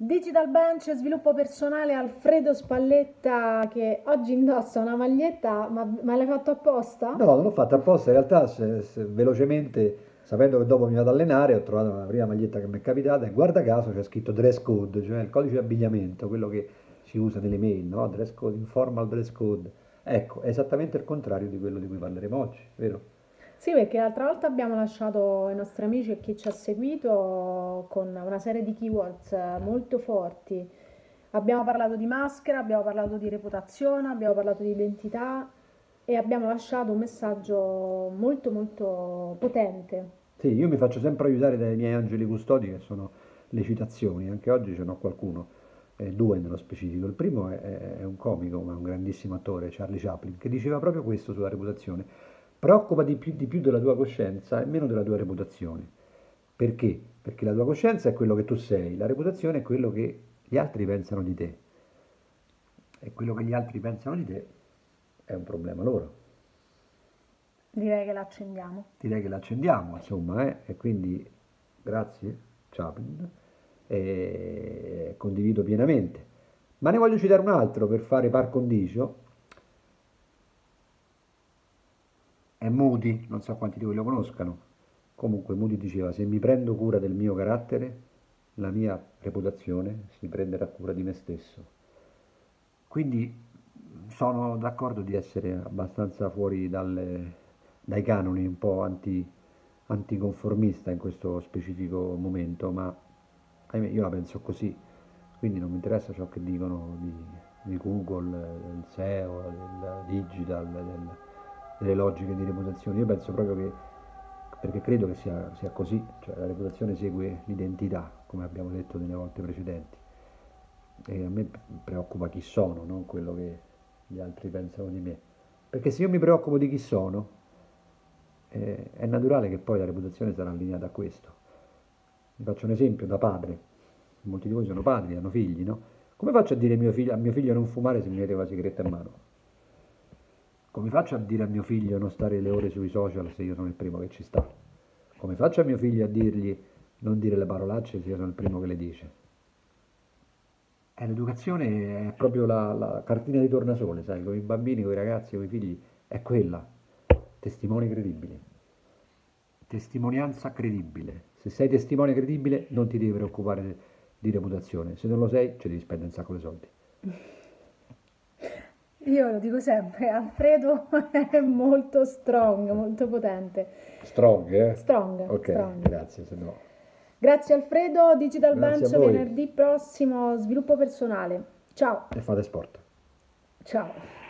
Digital Bench, sviluppo personale, Alfredo Spalletta che oggi indossa una maglietta, ma l'hai fatto apposta? No, non l'ho fatta apposta, in realtà velocemente, sapendo che dopo mi vado ad allenare, ho trovato la prima maglietta che mi è capitata e guarda caso c'è scritto dress code, cioè il codice di abbigliamento, quello che si usa nelle mail, no? Dress code, informal dress code. Ecco, è esattamente il contrario di quello di cui parleremo oggi, vero? Sì, perché l'altra volta abbiamo lasciato i nostri amici e chi ci ha seguito con una serie di keywords molto forti. Abbiamo parlato di maschera, abbiamo parlato di reputazione, abbiamo parlato di identità e abbiamo lasciato un messaggio molto molto potente. Sì, io mi faccio sempre aiutare dai miei angeli custodi che sono le citazioni, anche oggi ce n'ho qualcuno, due nello specifico. Il primo è un comico, ma un grandissimo attore, Charlie Chaplin, che diceva proprio questo sulla reputazione. Preoccupa di più della tua coscienza e meno della tua reputazione. Perché? Perché la tua coscienza è quello che tu sei, la reputazione è quello che gli altri pensano di te. E quello che gli altri pensano di te è un problema loro. Direi che la accendiamo. Direi che l'accendiamo, insomma, e quindi grazie, Chaplin, e condivido pienamente. Ma ne voglio citare un altro per fare par condicio, è Moody, non so quanti di voi lo conoscano. Comunque Moody diceva, se mi prendo cura del mio carattere, la mia reputazione si prenderà cura di me stesso. Quindi sono d'accordo di essere abbastanza fuori dai canoni, un po' anticonformista in questo specifico momento, ma ahimè, io la penso così, quindi non mi interessa ciò che dicono di Google, del SEO, del digital, delle logiche di reputazione. Io penso proprio che, perché credo che sia così, cioè la reputazione segue l'identità, come abbiamo detto nelle volte precedenti. E a me preoccupa chi sono, non quello che gli altri pensano di me. Perché se io mi preoccupo di chi sono, è naturale che poi la reputazione sarà allineata a questo. Vi faccio un esempio da padre. Molti di voi sono padri, hanno figli, no? Come faccio a dire a mio figlio non fumare se mi mette la sigaretta in mano? Come faccio a dire a mio figlio non stare le ore sui social se io sono il primo che ci sta? Come faccio a mio figlio a dirgli non dire le parolacce se io sono il primo che le dice? L'educazione è proprio la cartina di tornasole, sai, con i bambini, con i ragazzi, con i figli, è quella. Testimoni credibili. Testimonianza credibile. Se sei testimone credibile non ti devi preoccupare di reputazione, se non lo sei ci devi spendere un sacco di soldi. Io lo dico sempre, Alfredo è molto strong, molto potente. Strong, eh? Strong, Ok, strong. grazie, se no. Grazie Alfredo, Digital Grazie a Bench voi venerdì prossimo, sviluppo personale. Ciao, e fate sport. ciao.